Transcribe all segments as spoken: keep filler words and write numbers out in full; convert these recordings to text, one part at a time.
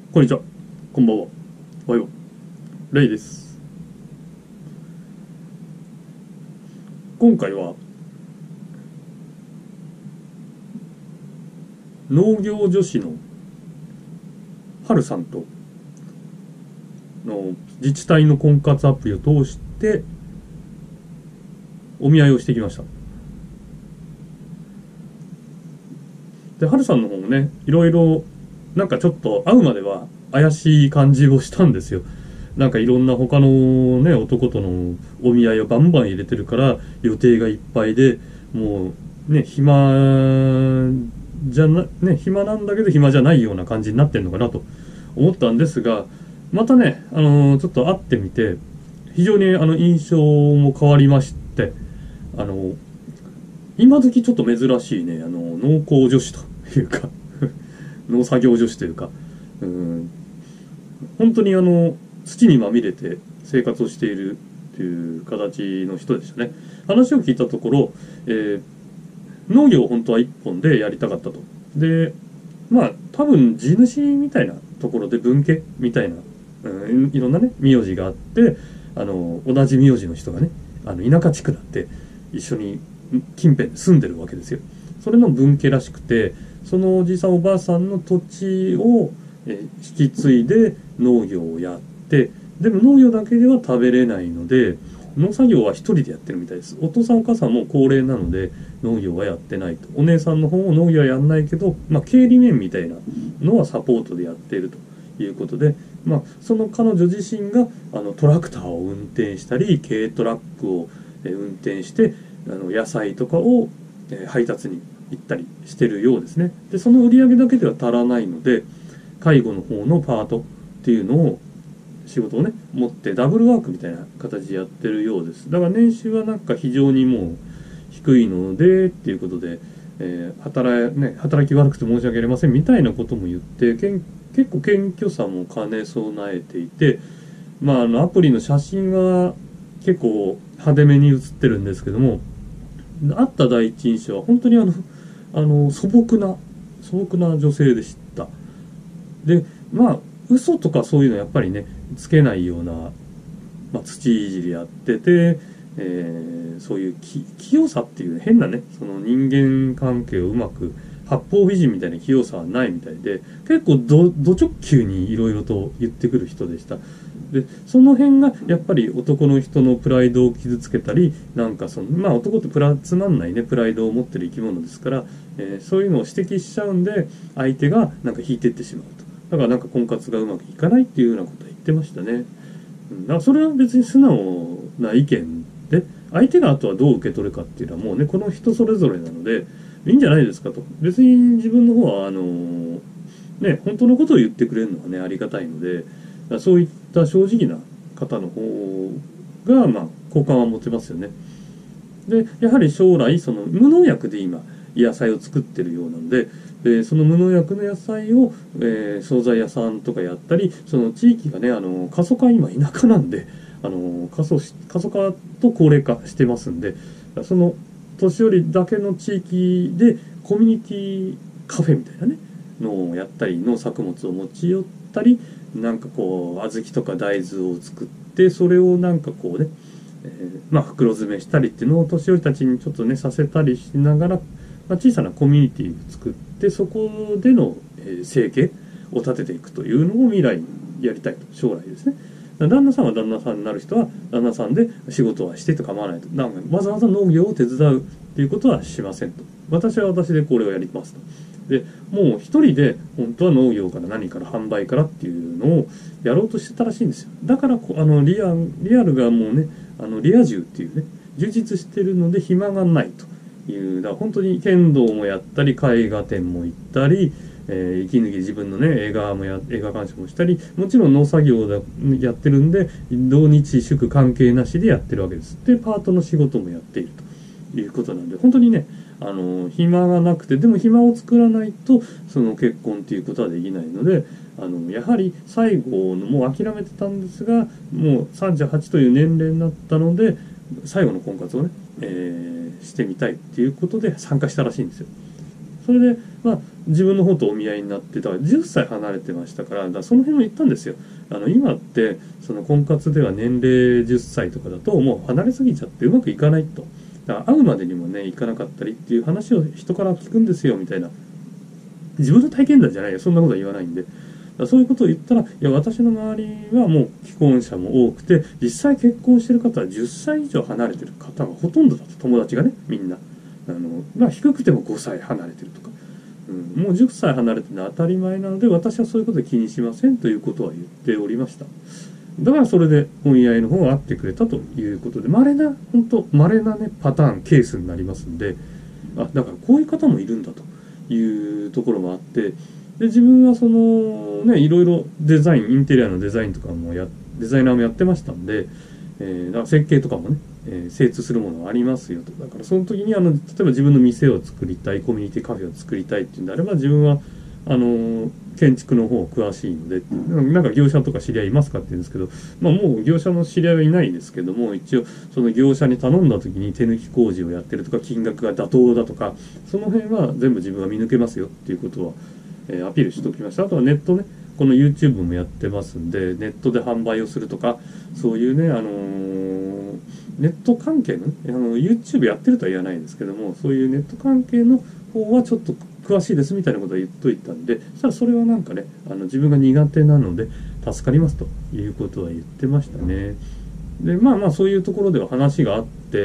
こんにちは。こんばんは。おはよう。レイです。今回は農業女子の春さんとの自治体の婚活アプリを通してお見合いをしてきました。で、春さんの方もね、いろいろなんかちょっと会うまでは怪しい感じをしたんですよ。なんかいろんな他のね、男とのお見合いをバンバン入れてるから予定がいっぱいで、もうね、暇じゃな、ね、暇なんだけど暇じゃないような感じになってんのかなと思ったんですが、またね、あのーちょっと会ってみて、非常にあの印象も変わりまして、あの、今時ちょっと珍しいね、あの、農耕女子というか農作業女子というか、うん、本当にあの土にまみれて生活をしているっていう形の人でしたね。話を聞いたところ、えー農業を本当は一本でやりたかったと。で、まあ多分地主みたいなところで分家みたいな、うん、いろんなね名字があって、あの同じ名字の人がね、あの田舎地区なんて一緒に近辺で住んでるわけですよ。それの分家らしくて、そのおじさんおばあさんの土地をえ引き継いで農業をやって、でも農業だけでは食べれないので農作業は一人でやってるみたいです。お父さんお母さんも高齢なので農業はやってないと。お姉さんの方も農業はやんないけど、まあ、経理面みたいなのはサポートでやっているということで、まあ、その彼女自身があのトラクターを運転したり軽トラックを運転してあの野菜とかを配達に行ったりしてるようですね。でその売り上げだけでは足らないので、介護の方のパートっていうのを仕事をね持ってダブルワークみたいな形でやってるようです。だから年収はなんか非常にもう低いのでっていうことで、えー、働, ね、働き悪くて申し訳ありませんみたいなことも言ってけん結構謙虚さも兼ね備えていて、まあ、あのアプリの写真は結構派手めに写ってるんですけども、会った第一印象は本当にあのあの素朴な素朴な女性でした。でまあ嘘とかそういうのやっぱりねつけないような、まあ、土いじりやってて、えーそういう器用さっていう、ね、変なねその人間関係をうまく八方美人みたいな器用さはないみたいで、結構どど直球にいろいろと言ってくる人でした。でその辺がやっぱり男の人のプライドを傷つけたり、なんかそのまあ男ってプラつまんないねプライドを持ってる生き物ですから、えーそういうのを指摘しちゃうんで相手がなんか引いてってしまうと。だからなんか婚活がうまくいかないっていうようなことは言ってましたね。うん、だからそれは別に素直な意見で、相手があとはどう受け取るかっていうのはもうねこの人それぞれなのでいいんじゃないですかと。別に自分の方はあのーね本当のことを言ってくれるのはねありがたいので、そういった正直な方の方がまあ好感は持てますよね。でやはり将来その無農薬で今野菜を作ってるようなので、でその無農薬の野菜を、えー、惣菜屋さんとかやったり、その地域がねあの過疎化今田舎なんで、あの過疎し過疎化と高齢化してますんで、その年寄りだけの地域でコミュニティカフェみたいなねのをやったり、農作物を持ち寄ったり、なんかこう小豆とか大豆を作ってそれをなんかこうね、えーまあ、袋詰めしたりっていうのを年寄りたちにちょっとねさせたりしながら、まあ、小さなコミュニティを作ってそこでの、えー生計を立てていくというのを未来にやりたいと、将来ですね。旦那さんは旦那さんになる人は旦那さんで仕事はしてと構わないと。なんかわざわざ農業を手伝うっていうことはしませんと。私は私でこれをやりますと。でもう一人で本当は農業から何から販売からっていうのをやろうとしてたらしいんですよ。だからこあのリアリアルがもうねあのリア充っていうね充実してるので暇がないという、だから本当に剣道もやったり絵画展も行ったり、えー、息抜き自分のね映画もや映画鑑賞もしたり、もちろん農作業だやってるんで土日祝関係なしでやってるわけです。でパートの仕事もやっているということなんで、本当にねあの暇がなくて、でも暇を作らないとその結婚っていうことはできないので、あのやはり最後のもう諦めてたんですが、もうさんじゅうはちという年齢になったので最後の婚活をね、えーしてみたいっていうことで参加したらしいんですよ。 それで、まあ、自分の方とお見合いになってたからじゅっさい離れてましたから、だからその辺も言ったんですよ。あの今ってその婚活では年齢じゅっさいとかだともう離れすぎちゃってうまくいかないと。だから会うまでにもねいかなかったりっていう話を人から聞くんですよみたいな。自分の体験談じゃないよ、そんなことは言わないんで。そういうことを言ったら、いや、私の周りはもう既婚者も多くて、実際結婚してる方はじゅっさい以上離れてる方がほとんどだと、友達がね、みんな。あの、まあ、低くてもごさい離れてるとか。うん、もうじゅっさい離れてるのは当たり前なので、私はそういうことで気にしませんということは言っておりました。だからそれでお見合いの方が会ってくれたということで、稀な、本当稀なね、パターン、ケースになりますんで、あ、だからこういう方もいるんだというところもあって、で自分はそのねいろいろデザインインテリアのデザインとかもやデザイナーもやってましたんで、えー、だから設計とかもね、えー、精通するものがありますよと。だからその時にあの例えば自分の店を作りたい、コミュニティカフェを作りたいっていうんであれば、自分はあのー、建築の方詳しいので、なんか業者とか知り合いいますかって言うんですけど、まあもう業者の知り合いはいないですけども、一応その業者に頼んだ時に手抜き工事をやってるとか、金額が妥当だとか、その辺は全部自分は見抜けますよっていうことはえー、アピールしておきました。あとはネットね、この YouTube もやってますんで、ネットで販売をするとか、そういうね、あのー、ネット関係のね、あの YouTube やってるとは言わないですけども、そういうネット関係の方はちょっと詳しいですみたいなことは言っといたんで、そしたらそれはなんかね、あの自分が苦手なので助かりますということは言ってましたね。で、まあまあそういうところでは話があって、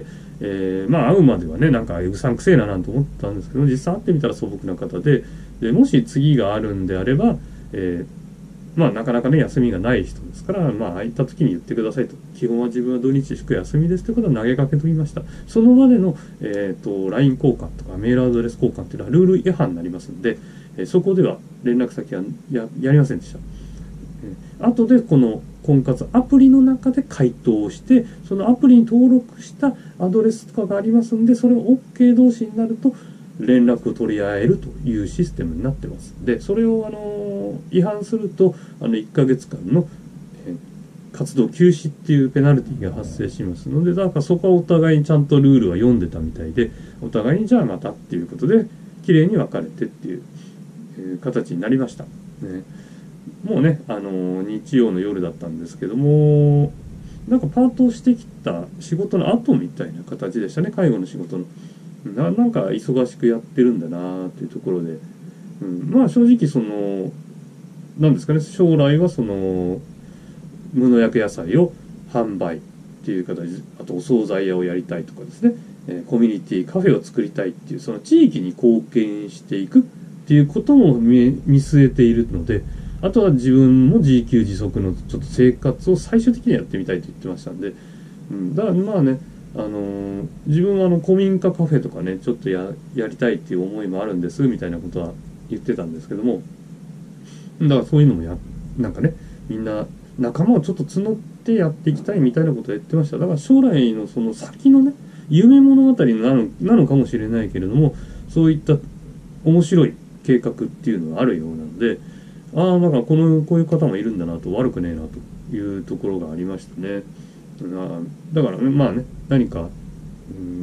えー、まあ会うまではね、なんかうさんくせえななんて思ったんですけど、実際会ってみたら素朴な方で、でもし次があるんであれば、えー、まあなかなかね休みがない人ですから、まあ空いた時に言ってくださいと。基本は自分は土日祝休みですということは投げかけときました。その場での、えー、と ライン 交換とかメールアドレス交換っていうのはルール違反になりますので、えー、そこでは連絡先は や, やりませんでした。えー、後でこの婚活アプリの中で回答をして、そのアプリに登録したアドレスとかがありますんで、それを OK 同士になると連絡を取り合えるというシステムになってますんで、それをあの違反するとあのいっかげつかんの、えー、活動休止っていうペナルティが発生しますので、だからそこはお互いにちゃんとルールは読んでたみたいで、お互いにじゃあまたっていうことで綺麗に別れてっていう、えー、形になりました、ね。もうね、あの日曜の夜だったんですけども、なんかパートをしてきた仕事の後みたいな形でしたね、介護の仕事の。な, なんか忙しくやってるんだなっていうところで、うん、まあ正直そのなんですかね、将来はその無農薬野菜を販売っていう形で、あとお惣菜屋をやりたいとかですね、えー、コミュニティカフェを作りたいっていう、その地域に貢献していくっていうことも 見, 見据えているので、あとは自分も自給自足のちょっと生活を最終的にやってみたいと言ってましたんで、うん、だからまあね、あのー、自分はあの古民家カフェとかねちょっと や, やりたいっていう思いもあるんですみたいなことは言ってたんですけども、だからそういうのもやなんかね、みんな仲間をちょっと募ってやっていきたいみたいなことを言ってました。だから将来のその先のね夢物語な の, なのかもしれないけれども、そういった面白い計画っていうのがあるようなので、ああ、だからこのこういう方もいるんだなと、悪くねえなというところがありましたね。だからね、まあね、何か、うん、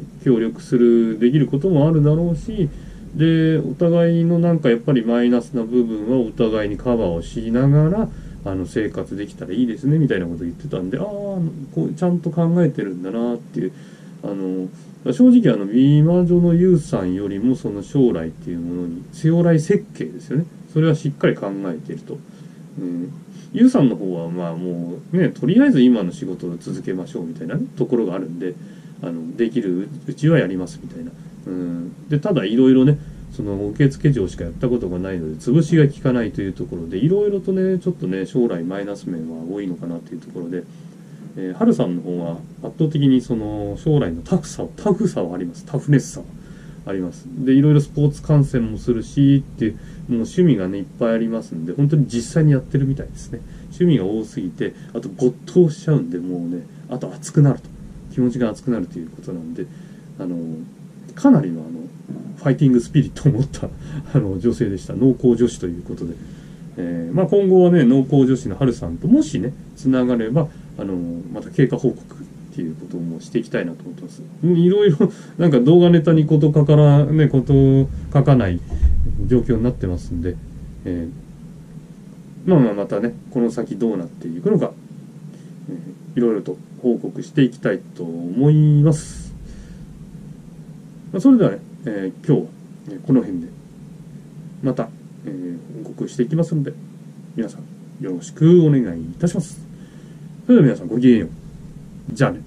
協力するできることもあるだろうし、でお互いのなんかやっぱりマイナスな部分はお互いにカバーをしながらあの生活できたらいいですねみたいなことを言ってたんで、ああこうちゃんと考えてるんだなっていう、あの正直あの美魔女のゆうさんよりもその将来っていうものに将来設計ですよね、それはしっかり考えていると。うん、ゆうさんの方はまあもうね、とりあえず今の仕事を続けましょうみたいな、ね、ところがあるんで、あのできるうちはやりますみたいな。うん、でただいろいろね、その受付嬢しかやったことがないので潰しが効かないというところで、いろいろとねちょっとね将来マイナス面は多いのかなというところで、えー、春さんの方は圧倒的にその将来のタフさタフさはあります。タフネスさはあります。でいろいろスポーツ観戦もするしってもう趣味がねいっぱいありますんで、本当に実際にやってるみたいですね。趣味が多すぎて、あと没頭しちゃうんで、もうね、あと熱くなると、気持ちが熱くなるということなんで、あのかなりのあのファイティングスピリットを持ったあの女性でした。農耕女子ということで、えーまあ、今後はね農耕女子の春さんともしねつながれば、あのまた経過報告っていうこともしていきたいなと思ってます。いろいろなんか動画ネタにこと書からねこと書かない、 状況になってますんで、えー、まあまあまたねこの先どうなっていくのか、えー、いろいろと報告していきたいと思います。まあ、それではね、えー、今日はこの辺でまた、えー、報告していきますので、皆さんよろしくお願いいたします。それでは皆さんごきげんよう。じゃあね。